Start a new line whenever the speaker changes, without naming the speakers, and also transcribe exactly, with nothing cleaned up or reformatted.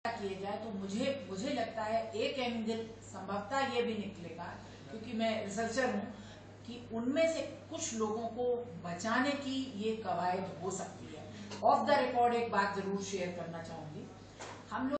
किए जाए तो मुझे मुझे लगता है एक एंगल संभवतः ये भी निकलेगा, क्योंकि मैं रिसर्चर हूँ, कि उनमें से कुछ लोगों को बचाने की ये कवायद हो सकती है। ऑफ द रिकॉर्ड एक बात जरूर शेयर करना चाहूंगी, हम लोग